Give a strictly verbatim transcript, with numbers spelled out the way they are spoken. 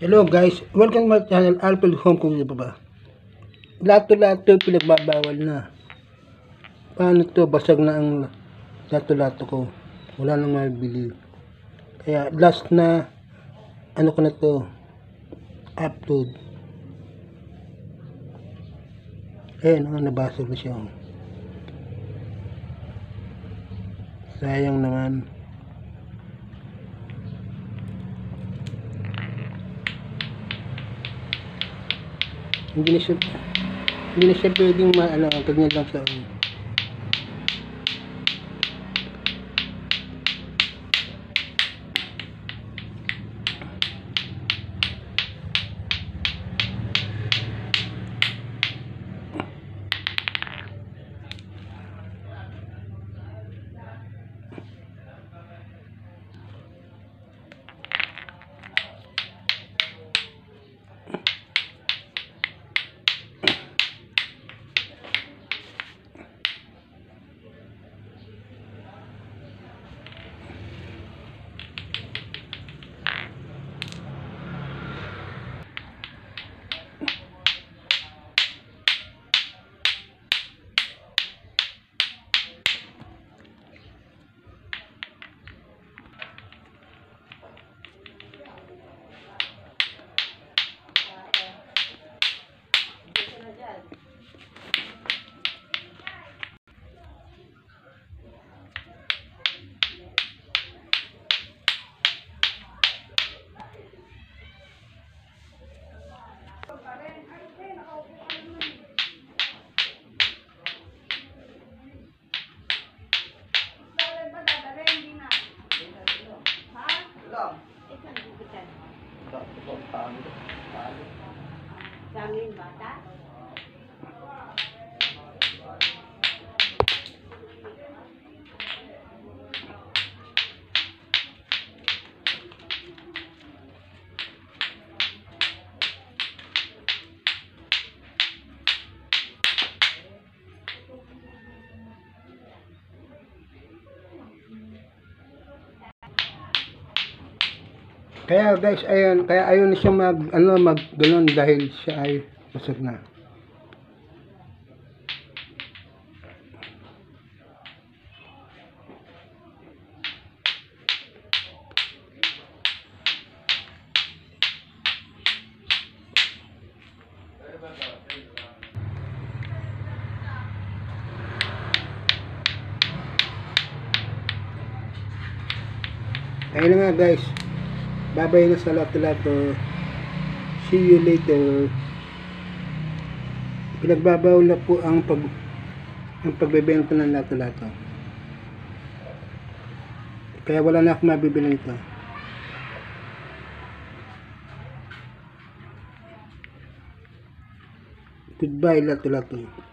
Hello guys, welcome to my channel, Alfred Home Kung pa ba? Lato-lato pinagbabawal na. Paano to? Basag na ang lato-lato ko. Wala nang mabili. Kaya last na ano ko na to upload. Ayan, oh, nabasag na siya. Sayang naman. Hindi na siya hindi na siya pwedeng maano, ganyan lang sa ano. Daming bata. Kaya guys, ayun, kaya ayaw na siya mag ano mag ganun dahil siya ay basag na. Ayun na nga guys, babay na sa lato-lato. See you later. Pinagbabawal na po ang pag ang pagbebenta ng lato-lato. Kaya wala na akong mabibili nito. Goodbye lato-lato.